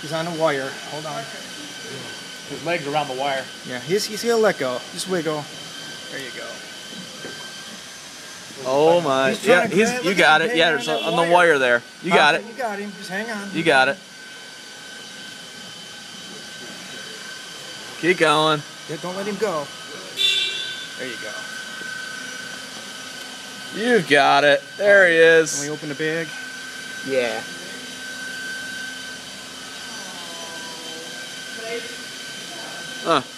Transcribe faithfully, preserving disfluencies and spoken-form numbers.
He's on the wire. Hold on. His legs around the wire. Yeah, he's, he's gonna let go. Just wiggle. There you go. Oh my. He's trying Yeah, to he's. grab- You look got at it. him Yeah, hanging there's on on, that on the wire. wire there. You got it. You got him. Just hang on. You got it. Keep going. Yeah, don't let him go. There you go. You've got it. There he Can is. we open the bag? Yeah. Huh.